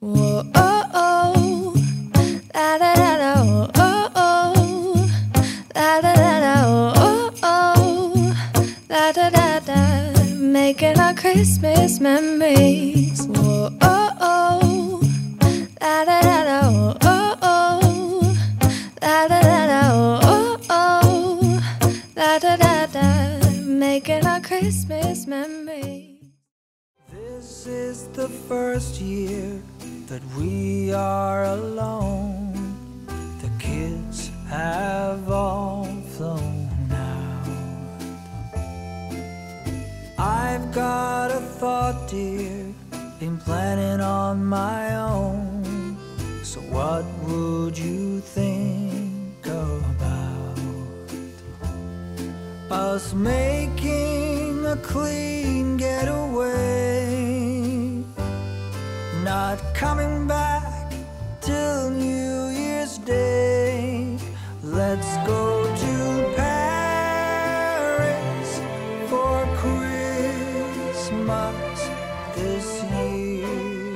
Whoa, oh, oh. La da da da, oh, oh, oh. La da da da, oh, oh, oh. La da da da, making our Christmas memories. Whoa, oh, oh. La da da da, oh, oh, oh. La da da da, oh, oh, oh. La da da da, making our Christmas memories. This is the first year that we are alone. The kids have all flown out. I've got a thought, dear, been planning on my own. So what would you think about us making a clean getaway, not coming back till New Year's Day? Let's go to Paris for Christmas this year.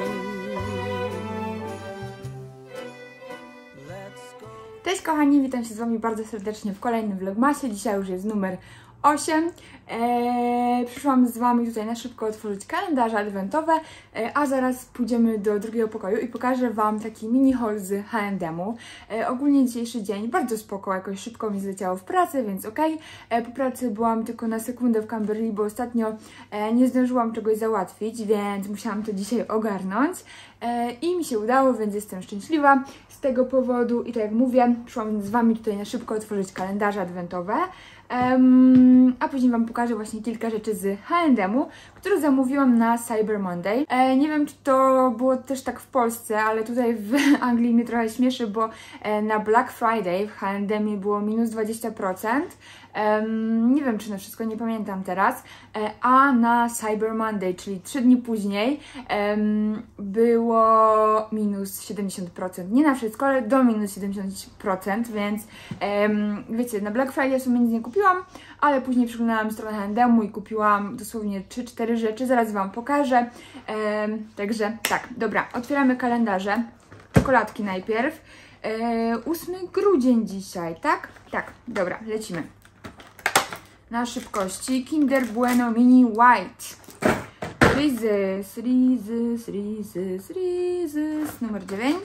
Let's go. Cześć kochani, witam się z Wami bardzo serdecznie w kolejnym vlogmasie. Dzisiaj już jest numer 8. Przyszłam z Wami tutaj na szybko otworzyć kalendarze adwentowe, a zaraz pójdziemy do drugiego pokoju i pokażę Wam taki mini haul z H&M-u. Ogólnie dzisiejszy dzień bardzo spoko, jakoś szybko mi zleciało w pracy, więc okej. Po pracy byłam tylko na sekundę w Camberley, bo ostatnio nie zdążyłam czegoś załatwić, więc musiałam to dzisiaj ogarnąć. I mi się udało, więc jestem szczęśliwa z tego powodu. I tak jak mówię, przyszłam z Wami tutaj na szybko otworzyć kalendarze adwentowe. A później Wam pokażę właśnie kilka rzeczy z H&M-u, które zamówiłam na Cyber Monday. Nie wiem, czy to było też tak w Polsce, ale tutaj w Anglii mnie trochę śmieszy, bo na Black Friday w H&M było minus 20%. Nie wiem, czy na wszystko, nie pamiętam teraz. A na Cyber Monday, czyli 3 dni później, było minus 70%. Nie na wszystko, ale do minus 70%, więc wiecie, na Black Friday sobie nic nie kupiłam, ale później przeglądałam stronę H&M-u i kupiłam dosłownie 3-4 rzeczy, zaraz Wam pokażę. Także tak, dobra, otwieramy kalendarze. Czekoladki najpierw. 8 grudzień dzisiaj, tak? Tak, dobra, lecimy. Na szybkości Kinder Bueno Mini White. Reese's, Reese's, Reese's, Reese's. Numer 9.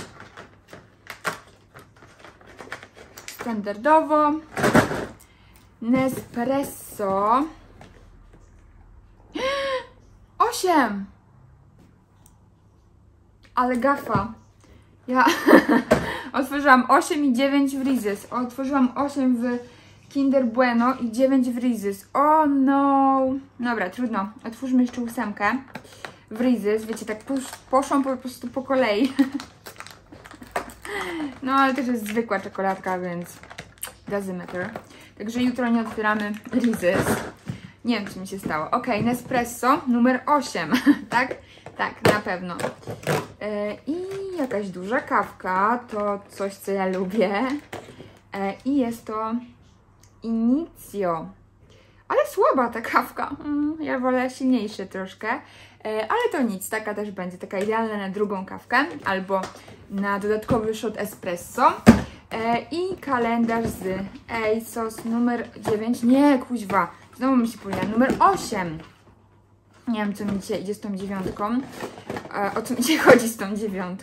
Standardowo. Nespresso. 8. Ale gafa. Ja otworzyłam 8 i 9 w Reese's. Otworzyłam 8 w Kinder Bueno i 9 w Reese's. Oh no! Dobra, trudno. Otwórzmy jeszcze 8 w Reese's. Wiecie, tak poszłam po prostu po kolei. No, ale też jest zwykła czekoladka, więc doesn't matter. Także jutro nie otwieramy Reese's. Nie wiem, czy mi się stało. Ok, Nespresso numer 8. Tak? Tak, na pewno. I jakaś duża kawka. To coś, co ja lubię. I jest to Inizio. Ale słaba ta kawka. Ja wolę silniejsze troszkę. Ale to nic, taka też będzie. Taka idealna na drugą kawkę. Albo na dodatkowy shot espresso. I kalendarz z ASOS numer 9. Nie, kuźwa. Znowu mi się powiedziała. Numer 8. Nie wiem, co mi dzisiaj idzie z tą 9. O co mi dzisiaj chodzi z tą 9.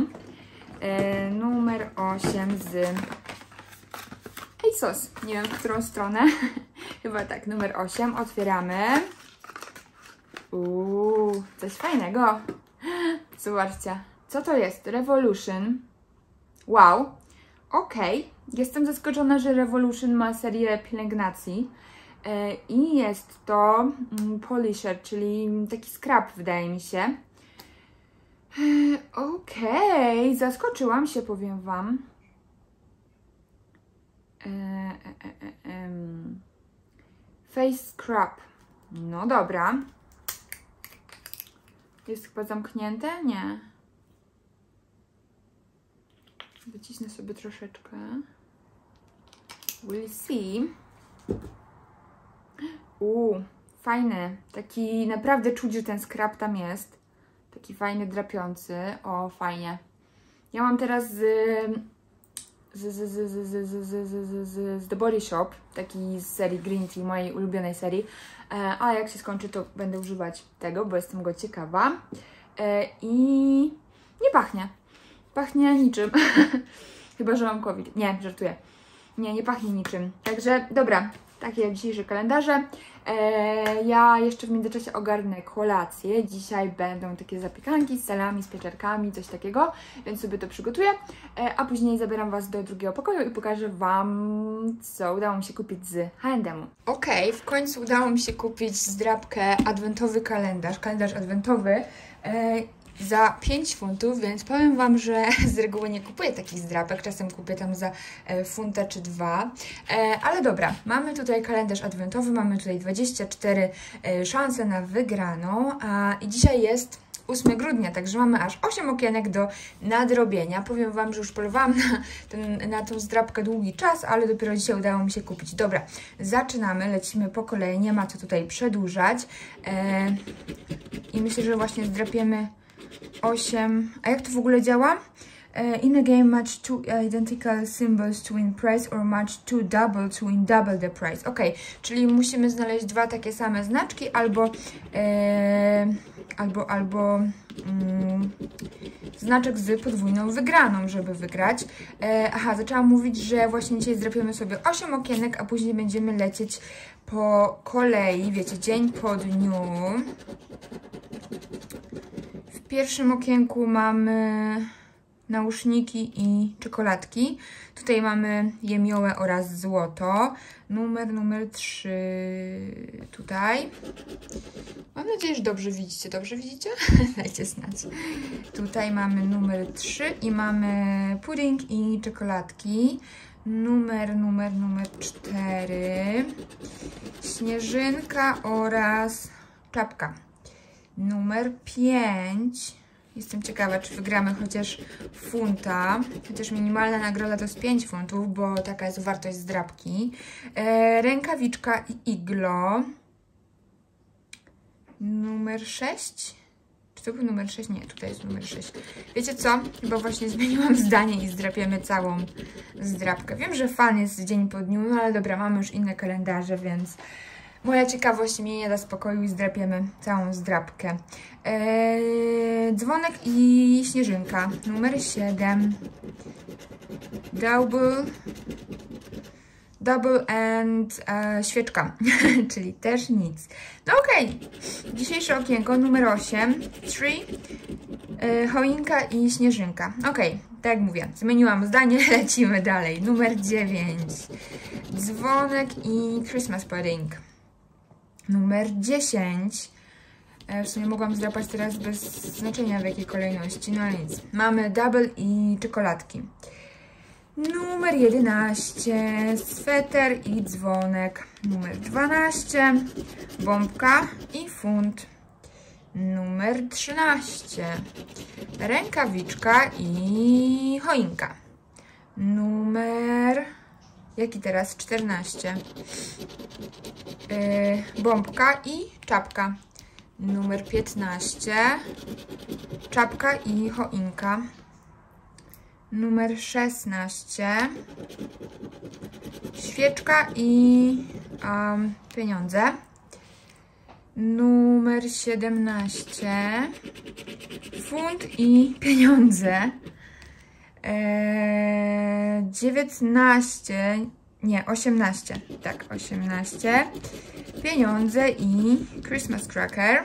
Numer 8 z ASOS. Nie wiem, w którą stronę. Chyba tak, numer 8. Otwieramy. Coś fajnego. Zobaczcie. Co to jest? Revolution. Wow. Okej. Jestem zaskoczona, że Revolution ma serię pielęgnacji. I jest to polisher, czyli taki scrub, wydaje mi się. Okej. Zaskoczyłam się, powiem Wam. Face scrub. No dobra. Jest chyba zamknięte? Nie. Wycisnę sobie troszeczkę. We'll see. Fajny. Taki naprawdę czuć, że ten scrub tam jest. Taki fajny, drapiący. O, fajnie. Ja mam teraz z The Body Shop, taki z serii Green Tea, mojej ulubionej serii. A jak się skończy, to będę używać tego, bo jestem go ciekawa. I nie pachnie. Pachnie niczym. Chyba że mam COVID. Nie, żartuję. Nie pachnie niczym. Także dobra, takie dzisiejsze kalendarze. Ja jeszcze w międzyczasie ogarnę kolację. Dzisiaj będą takie zapiekanki z salami, z pieczarkami, coś takiego, więc sobie to przygotuję. A później zabieram Was do drugiego pokoju i pokażę Wam, co udało mi się kupić z H&M-u. Okej, w końcu udało mi się kupić zdrabkę adwentowy kalendarz adwentowy. Za 5 funtów, więc powiem Wam, że z reguły nie kupuję takich zdrapek, czasem kupię tam za funta czy 2, ale dobra, mamy tutaj kalendarz adwentowy, mamy tutaj 24 szanse na wygraną i dzisiaj jest 8 grudnia, także mamy aż 8 okienek do nadrobienia. Powiem Wam, że już polowałam na tą zdrapkę długi czas, ale dopiero dzisiaj udało mi się kupić. Dobra, zaczynamy, lecimy po kolei, nie ma co tutaj przedłużać i myślę, że właśnie zdrapiemy 8. A jak to w ogóle działa? In a game, match two identical symbols to win prize or match two double to win double the prize. Ok, czyli musimy znaleźć 2 takie same znaczki albo znaczek z podwójną wygraną, żeby wygrać. Aha, zaczęłam mówić, że właśnie dzisiaj zdrapiemy sobie 8 okienek, a później będziemy lecieć po kolei, wiecie, dzień po dniu. W pierwszym okienku mamy nauszniki i czekoladki. Tutaj mamy jemiołę oraz złoto. Numer 3 tutaj. Mam nadzieję, że dobrze widzicie. Dobrze widzicie? Dajcie znać. Tutaj mamy numer 3 i mamy pudding i czekoladki. Numer 4. Śnieżynka oraz czapka. Numer 5. Jestem ciekawa, czy wygramy chociaż funta. Chociaż minimalna nagroda to jest 5 funtów, bo taka jest wartość zdrabki. Rękawiczka i iglo. Numer 6. Czy to był numer 6? Nie, tutaj jest numer 6. Wiecie co? Chyba właśnie zmieniłam zdanie i zdrapiemy całą zdrabkę. Wiem, że fan jest dzień po dniu, no ale dobra, mamy już inne kalendarze, więc moja ciekawość mnie nie da spokoju i zdrapiemy całą zdrabkę. Dzwonek i śnieżynka. Numer 7. Double and świeczka, czyli też nic. No okej, dzisiejsze okienko numer 8. 3. Choinka i śnieżynka. Okej, tak jak mówię, zmieniłam zdanie, lecimy dalej. Numer 9. Dzwonek i Christmas pudding. Numer 10. W sumie mogłam zdrapać teraz bez znaczenia w jakiej kolejności, no ale nic. Mamy double i czekoladki. Numer 11. Sweter i dzwonek. Numer 12. Bombka i funt. Numer 13. Rękawiczka i choinka. Numer... Jaki teraz? 14. Bombka i czapka. Numer 15. Czapka i choinka. Numer 16. Świeczka i pieniądze. Numer 17. Funt i pieniądze. 19. Nie, 18. Tak, 18. Pieniądze i Christmas cracker.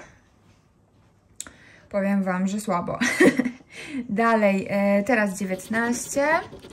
Powiem Wam, że słabo. Dalej, teraz 19.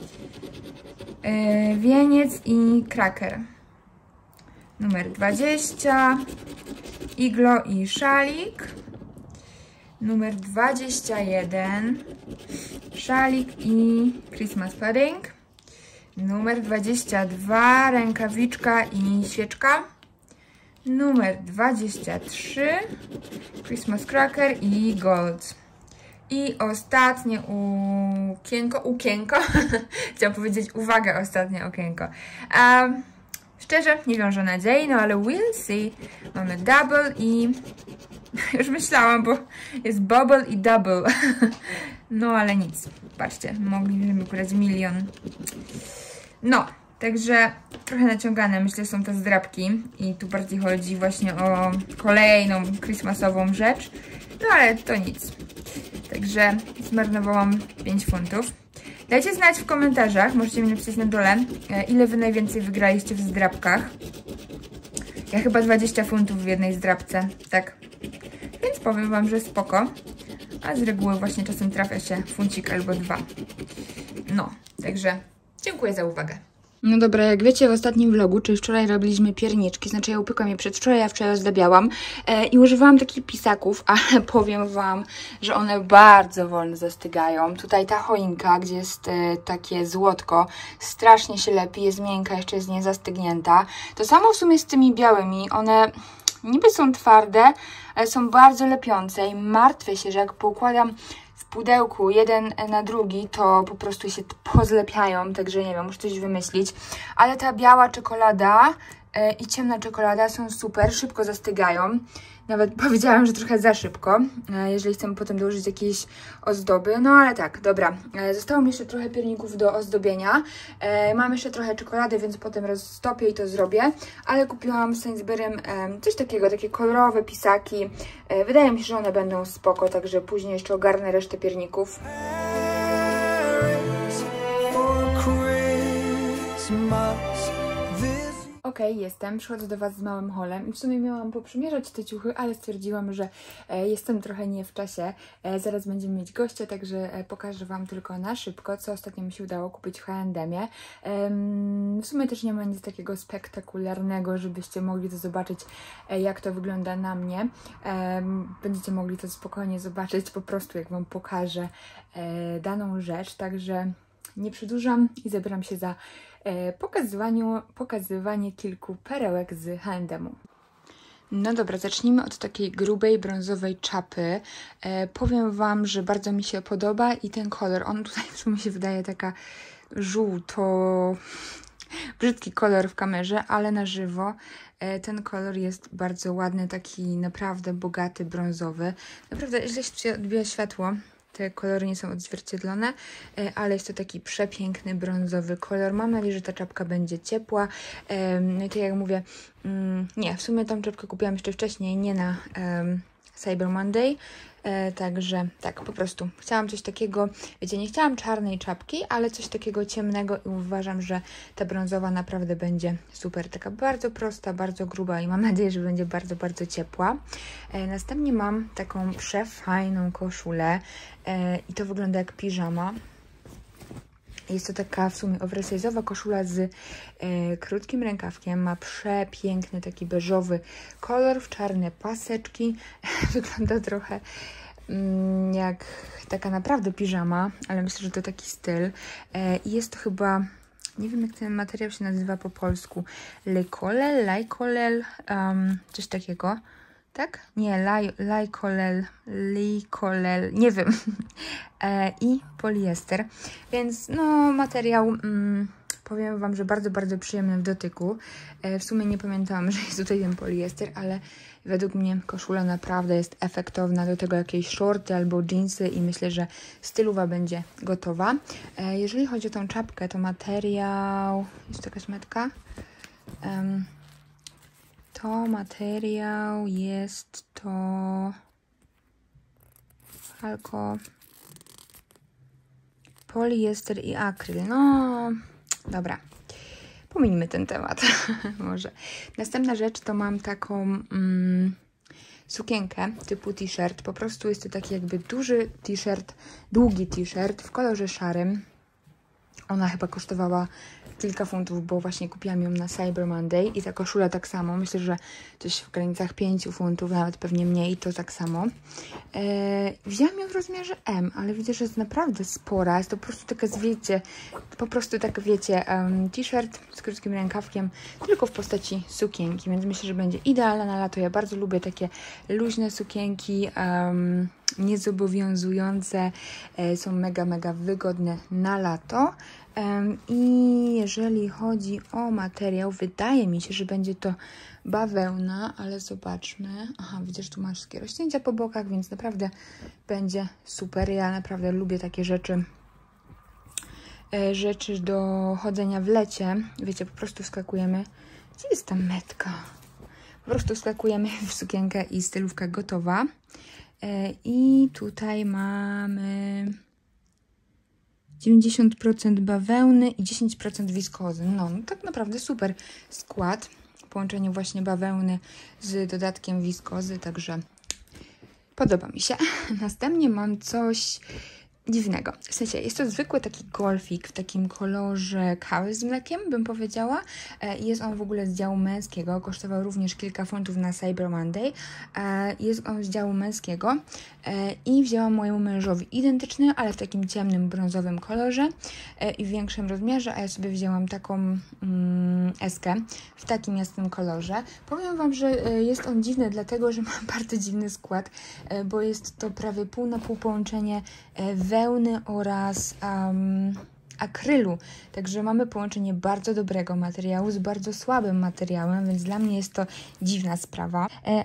Wieniec i kraker. Numer 20. Iglo i szalik. Numer 21. Szalik i Christmas pudding. Numer 22. Rękawiczka i świeczka. Numer 23. Christmas cracker i gold. I ostatnie okienko. Chciałam powiedzieć, uwaga, ostatnie okienko. Szczerze, nie wiążę nadziei, no ale we'll see. Mamy double i Już myślałam, bo jest bubble i double. No ale nic. Patrzcie, moglibyśmy wybrać 1 000 000. No, także trochę naciągane, myślę, są te zdrabki. I tu bardziej chodzi właśnie o kolejną christmasową rzecz. No ale to nic. Także zmarnowałam 5 funtów. Dajcie znać w komentarzach, możecie mi napisać na dole, ile wy najwięcej wygraliście w zdrabkach. Ja chyba 20 funtów w jednej zdrabce, tak. Więc powiem wam, że spoko. A z reguły właśnie czasem trafia się funcik albo 2. No, także dziękuję za uwagę. No dobra, jak wiecie, w ostatnim vlogu, czyli wczoraj robiliśmy pierniczki, znaczy ja upiekłam je przedwczoraj, a wczoraj ozdabiałam i używałam takich pisaków, ale powiem wam, że one bardzo wolno zastygają. Tutaj ta choinka, gdzie jest takie złotko, strasznie się lepi, jest miękka, jeszcze jest niezastygnięta. To samo w sumie z tymi białymi, one niby są twarde, ale są bardzo lepiące i martwię się, że jak poukładam w pudełku jeden na drugi, to po prostu się pozlepiają, także nie wiem, muszę coś wymyślić. Ale ta biała czekolada i ciemna czekolada są super, szybko zastygają. Nawet powiedziałam, że trochę za szybko, jeżeli chcemy potem dołożyć jakieś ozdoby. No ale tak, dobra. Zostało mi jeszcze trochę pierników do ozdobienia. Mam jeszcze trochę czekolady, więc potem roztopię i to zrobię. Ale kupiłam w Sainsburym coś takiego, takie kolorowe pisaki. Wydaje mi się, że one będą spoko, także później jeszcze ogarnę resztę pierników. Okej, jestem. Przychodzę do Was z małym haulem i w sumie miałam poprzymierzać te ciuchy, ale stwierdziłam, że jestem trochę nie w czasie. Zaraz będziemy mieć gościa, także pokażę Wam tylko na szybko, co ostatnio mi się udało kupić w H&M-ie. W sumie też nie ma nic takiego spektakularnego, żebyście mogli to zobaczyć, jak to wygląda na mnie. Będziecie mogli to spokojnie zobaczyć po prostu, jak Wam pokażę daną rzecz, także nie przedłużam i zabieram się za pokazywanie kilku perełek z H&M-u. No dobra, zacznijmy od takiej grubej, brązowej czapy. Powiem Wam, że bardzo mi się podoba i ten kolor, on tutaj w sumie się wydaje taka żółto... brzydki kolor w kamerze, ale na żywo ten kolor jest bardzo ładny, taki naprawdę bogaty, brązowy. Naprawdę źle się odbija światło. Te kolory nie są odzwierciedlone, ale jest to taki przepiękny, brązowy kolor. Mam nadzieję, że ta czapka będzie ciepła. No i tak jak mówię, nie, w sumie tą czapkę kupiłam jeszcze wcześniej, nie na Cyber Monday. Także tak, po prostu chciałam coś takiego, wiecie, nie chciałam czarnej czapki, ale coś takiego ciemnego i uważam, że ta brązowa naprawdę będzie super. Taka bardzo prosta, bardzo gruba i mam nadzieję, że będzie bardzo, bardzo ciepła. Następnie mam taką przefajną koszulę i to wygląda jak piżama. Jest to taka w sumie oversize'owa koszula z krótkim rękawkiem. Ma przepiękny taki beżowy kolor, w czarne paseczki. Wygląda trochę jak taka naprawdę piżama, ale myślę, że to taki styl. I jest to chyba, nie wiem jak ten materiał się nazywa po polsku, Lykolel, coś takiego. Tak? Nie, Lykolel, nie wiem. I poliester. Więc no materiał, powiem Wam, że bardzo, bardzo przyjemny w dotyku. W sumie nie pamiętałam, że jest tutaj ten poliester, ale według mnie koszula naprawdę jest efektowna. Do tego jakieś shorty albo jeansy i myślę, że stylowa będzie gotowa. Jeżeli chodzi o tą czapkę, to materiał... Jest to jakaś metka? To materiał jest to... Alko... Poliester i akryl. No, dobra. Pominijmy ten temat. Może. Następna rzecz to mam taką sukienkę typu t-shirt. Po prostu jest to taki jakby duży t-shirt, długi t-shirt w kolorze szarym. Ona chyba kosztowała kilka funtów, bo właśnie kupiłam ją na Cyber Monday i ta koszula tak samo. Myślę, że coś w granicach 5 funtów, nawet pewnie mniej, to tak samo. Wzięłam ją w rozmiarze M, ale widzę, że jest naprawdę spora. Jest to po prostu taka, wiecie, t-shirt z krótkim rękawkiem, tylko w postaci sukienki, więc myślę, że będzie idealna na lato. Ja bardzo lubię takie luźne sukienki, niezobowiązujące, są mega wygodne na lato. I jeżeli chodzi o materiał, wydaje mi się, że będzie to bawełna, ale zobaczmy. Aha, widzisz, tu masz wszystkie rozcięcia po bokach, więc naprawdę będzie super. Ja naprawdę lubię takie rzeczy do chodzenia w lecie. Wiecie, po prostu wskakujemy. Gdzie jest ta metka? Po prostu wskakujemy w sukienkę i stylówka gotowa. I tutaj mamy 90% bawełny i 10% wiskozy. No, tak naprawdę super skład. Połączenie właśnie bawełny z dodatkiem wiskozy, także podoba mi się. Następnie mam coś dziwnego. W sensie jest to zwykły taki golfik w takim kolorze kawy z mlekiem, bym powiedziała. Jest on w ogóle z działu męskiego. Kosztował również kilka funtów na Cyber Monday. Jest on z działu męskiego i wzięłam mojemu mężowi identyczny, ale w takim ciemnym, brązowym kolorze i w większym rozmiarze, a ja sobie wzięłam taką eskę w takim jasnym kolorze. Powiem Wam, że jest on dziwny, dlatego, że ma bardzo dziwny skład, bo jest to prawie pół na pół połączenie wełny oraz akrylu. Także mamy połączenie bardzo dobrego materiału z bardzo słabym materiałem, więc dla mnie jest to dziwna sprawa.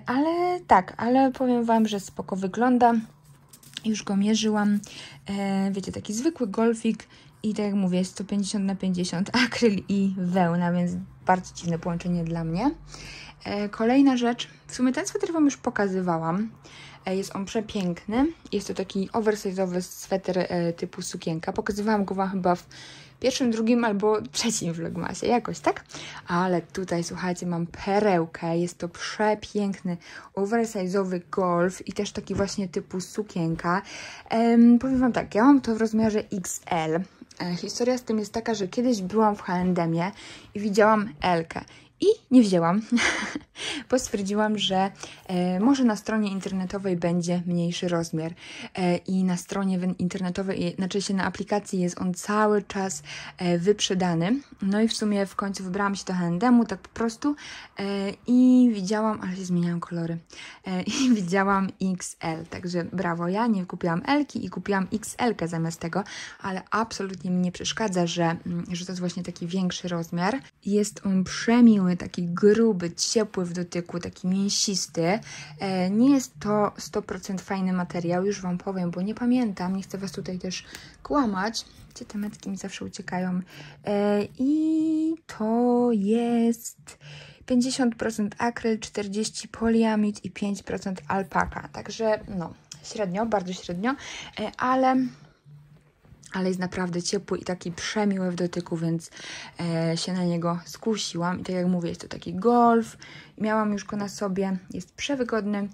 Ale powiem Wam, że spoko wygląda. Już go mierzyłam. Wiecie, taki zwykły golfik i tak jak mówię, jest to 50/50 akryl i wełna, więc bardzo dziwne połączenie dla mnie. Kolejna rzecz, w sumie ten sweter Wam już pokazywałam. Jest on przepiękny. Jest to taki oversize'owy sweter typu sukienka. Pokazywałam go Wam chyba w pierwszym, drugim albo trzecim vlogmasie, jakoś tak? Ale tutaj, słuchajcie, mam perełkę. Jest to przepiękny oversize'owy golf i też taki właśnie typu sukienka. Powiem Wam tak, ja mam to w rozmiarze XL. Historia z tym jest taka, że kiedyś byłam w H&M-ie i widziałam L-kę. I nie wzięłam, bo stwierdziłam, że może na stronie internetowej będzie mniejszy rozmiar. I na stronie internetowej, znaczy się na aplikacji jest on cały czas wyprzedany. No i w sumie w końcu wybrałam się do H&M-u, tak po prostu i widziałam, ale się zmieniają kolory, i widziałam XL, także brawo, ja nie kupiłam L-ki i kupiłam XL-kę zamiast tego, ale absolutnie mi nie przeszkadza, że to jest właśnie taki większy rozmiar. Jest on przemiły, taki gruby, ciepły w dotyku, taki mięsisty. Nie jest to 100% fajny materiał, już Wam powiem, bo nie pamiętam, nie chcę Was tutaj też kłamać. Gdzie te metki mi zawsze uciekają? I to jest 50% akryl, 40% poliamid i 5% alpaka. Także no, średnio, bardzo średnio, ale jest naprawdę ciepły i taki przemiły w dotyku, więc się na niego skusiłam. I tak jak mówię, jest to taki golf. Miałam już go na sobie, jest przewygodny.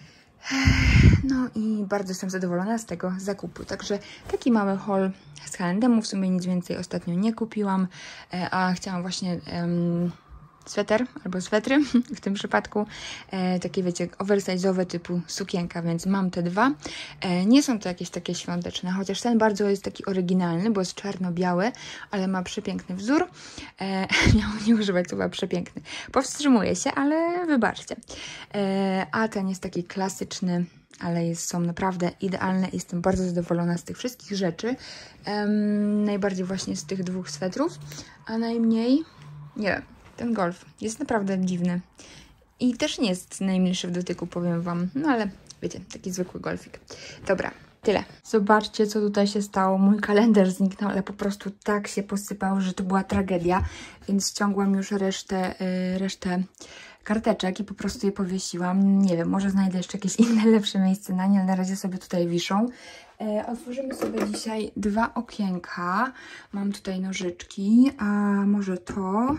No i bardzo jestem zadowolona z tego zakupu. Także taki mały haul z H&M-u. W sumie nic więcej ostatnio nie kupiłam, a chciałam właśnie sweter albo swetry w tym przypadku, takie wiecie, oversize'owe typu sukienka, więc mam te dwa. Nie są to jakieś takie świąteczne, chociaż ten bardzo jest taki oryginalny, bo jest czarno-biały, ale ma przepiękny wzór. Miałam nie używać słowa przepiękny. Powstrzymuję się, ale wybaczcie. A ten jest taki klasyczny, ale są naprawdę idealne. Jestem bardzo zadowolona z tych wszystkich rzeczy. Najbardziej właśnie z tych dwóch swetrów, a najmniej, nie wiem, ten golf jest naprawdę dziwny. I też nie jest najmilszy w dotyku, powiem Wam. No ale wiecie, taki zwykły golfik. Dobra, tyle. Zobaczcie, co tutaj się stało. Mój kalendarz zniknął, ale po prostu tak się posypał, że to była tragedia. Więc ściągłam już resztę karteczek i po prostu je powiesiłam. Nie wiem, może znajdę jeszcze jakieś inne, lepsze miejsce na nie, ale na razie sobie tutaj wiszą. Otworzymy sobie dzisiaj dwa okienka. Mam tutaj nożyczki, a może to...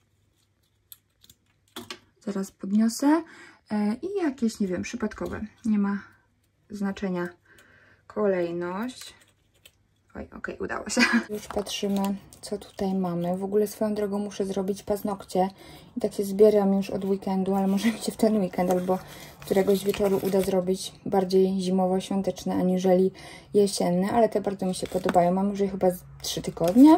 Zaraz podniosę. I jakieś, nie wiem, przypadkowe. Nie ma znaczenia kolejność. Oj, okej, udało się. Już patrzymy, co tutaj mamy. W ogóle swoją drogą muszę zrobić paznokcie. I tak się zbieram już od weekendu, ale może mi się w ten weekend albo któregoś wieczoru uda zrobić bardziej zimowo-świąteczne, aniżeli jesienne. Ale te bardzo mi się podobają. Mam już je chyba 3 tygodnie.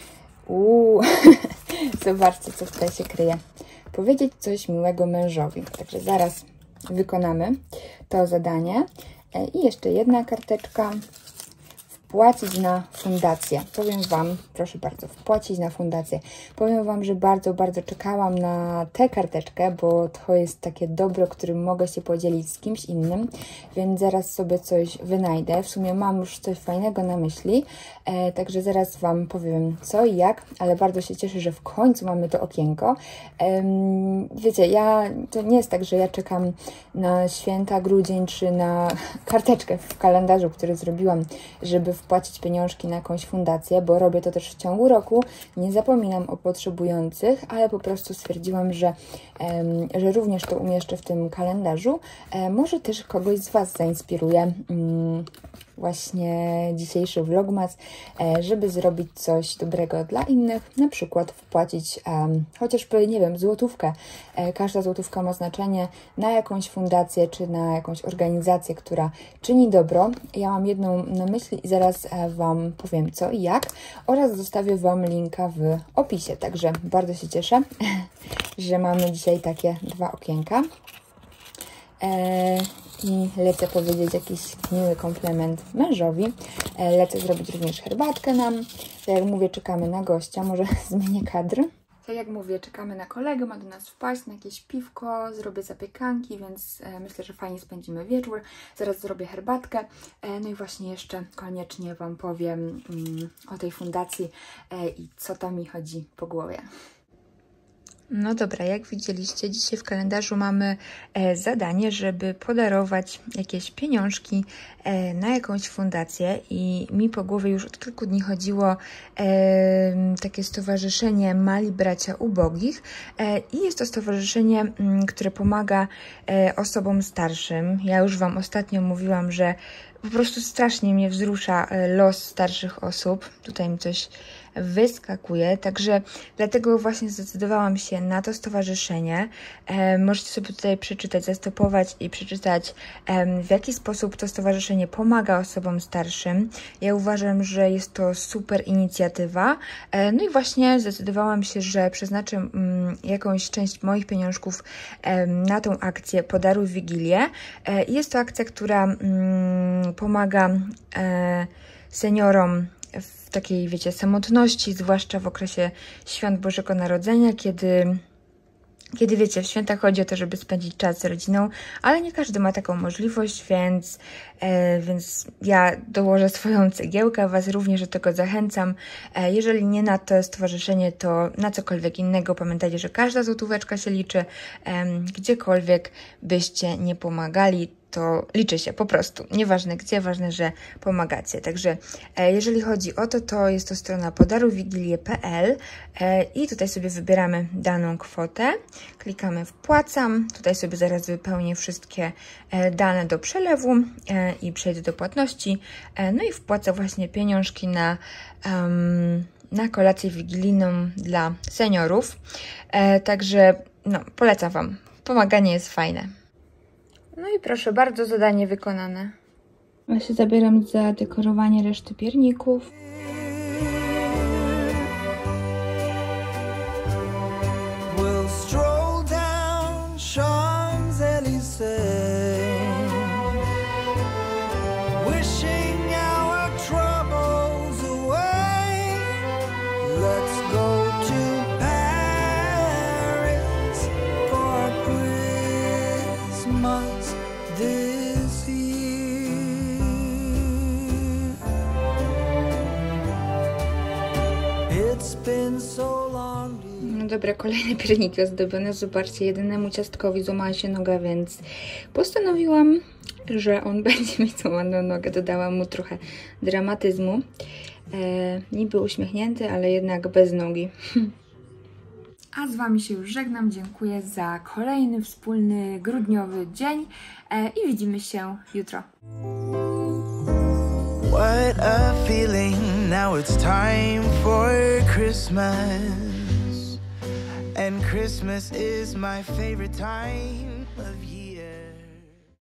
Zobaczcie, co tutaj się kryje. Powiedzieć coś miłego mężowi. Także zaraz wykonamy to zadanie. I jeszcze jedna karteczka. Wpłacić na fundację. Powiem Wam, proszę bardzo, wpłacić na fundację. Powiem Wam, że bardzo, bardzo czekałam na tę karteczkę, bo to jest takie dobro, którym mogę się podzielić z kimś innym, więc zaraz sobie coś wynajdę. W sumie mam już coś fajnego na myśli, także zaraz Wam powiem co i jak, ale bardzo się cieszę, że w końcu mamy to okienko. Wiecie, to nie jest tak, że ja czekam na święta, grudzień, czy na karteczkę w kalendarzu, który zrobiłam, żeby wpłacić pieniążki na jakąś fundację, bo robię to też w ciągu roku. Nie zapominam o potrzebujących, ale po prostu stwierdziłam, że również to umieszczę w tym kalendarzu. Może też kogoś z Was zainspiruje właśnie dzisiejszy vlogmas, żeby zrobić coś dobrego dla innych, na przykład wpłacić chociażby, nie wiem, złotówkę. Każda złotówka ma znaczenie na jakąś fundację, czy na jakąś organizację, która czyni dobro. Ja mam jedną na myśli i zaraz Wam powiem co i jak, oraz zostawię Wam linka w opisie. Także bardzo się cieszę, że mamy dzisiaj takie dwa okienka. I lecę powiedzieć jakiś miły komplement mężowi. Lecę zrobić również herbatkę nam. Tak jak mówię, czekamy na gościa. Może zmienię kadr. Tak jak mówię, czekamy na kolegę, ma do nas wpaść na jakieś piwko, zrobię zapiekanki, więc myślę, że fajnie spędzimy wieczór. Zaraz zrobię herbatkę. No i właśnie jeszcze koniecznie Wam powiem o tej fundacji i co tam mi chodzi po głowie. No dobra, jak widzieliście, dzisiaj w kalendarzu mamy zadanie, żeby podarować jakieś pieniążki na jakąś fundację i mi po głowie już od kilku dni chodziło takie stowarzyszenie Mali Bracia Ubogich i jest to stowarzyszenie, które pomaga osobom starszym. Ja już Wam ostatnio mówiłam, że po prostu strasznie mnie wzrusza los starszych osób. Tutaj mi coś wyskakuje, także dlatego właśnie zdecydowałam się na to stowarzyszenie. Możecie sobie tutaj przeczytać, zastopować i przeczytać, w jaki sposób to stowarzyszenie pomaga osobom starszym. Ja uważam, że jest to super inicjatywa. No i właśnie zdecydowałam się, że przeznaczę jakąś część moich pieniążków na tą akcję Podaruj Wigilię. Jest to akcja, która pomaga seniorom w takiej, wiecie, samotności, zwłaszcza w okresie Świąt Bożego Narodzenia, kiedy wiecie, w świętach chodzi o to, żeby spędzić czas z rodziną, ale nie każdy ma taką możliwość, więc ja dołożę swoją cegiełkę, Was również do tego zachęcam. Jeżeli nie na to stowarzyszenie, to na cokolwiek innego. Pamiętajcie, że każda złotóweczka się liczy, gdziekolwiek byście nie pomagali, to liczy się po prostu. Nieważne gdzie, ważne, że pomagacie. Także jeżeli chodzi o to, to jest to strona podarujwigilie.pl i tutaj sobie wybieramy daną kwotę. Klikamy wpłacam. Tutaj sobie zaraz wypełnię wszystkie dane do przelewu i przejdę do płatności. No i wpłacę właśnie pieniążki na kolację wigilijną dla seniorów. Także no, polecam Wam. Pomaganie jest fajne. No i proszę bardzo, zadanie wykonane. Ja się zabieram za dekorowanie reszty pierników. We'll stroll down Champs-Élysées, wishing our troubles away. Let's go to Paris for Christmas this year. It's been so long. No dobra, kolejne pierniki ozdobione. Zobaczcie, jedynemu ciastkowi złamała się noga, więc postanowiłam, że on będzie mieć złamaną nogę. Dodałam mu trochę dramatyzmu. Niby uśmiechnięty, ale jednak bez nogi. A z Wami się już żegnam. Dziękuję za kolejny wspólny grudniowy dzień i widzimy się jutro. What a feeling, now it's time for Christmas. And Christmas is my favorite time of